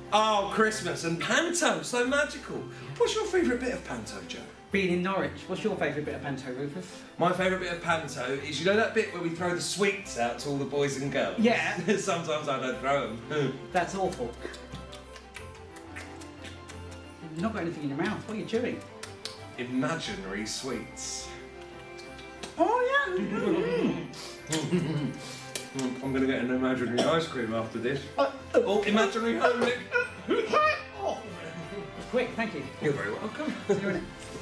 Oh, Christmas and Panto, so magical. What's your favourite bit of Panto, Joe? Being in Norwich. What's your favourite bit of Panto, Rufus? My favourite bit of Panto is, you know that bit where we throw the sweets out to all the boys and girls? Yeah. Sometimes I don't throw them. That's awful. You've not got anything in your mouth. What are you chewing? Imaginary sweets. Oh, yeah. I'm going to get an imaginary ice cream after this. Oh, imaginary home lick. Quick, thank you. You're very welcome. See you in it.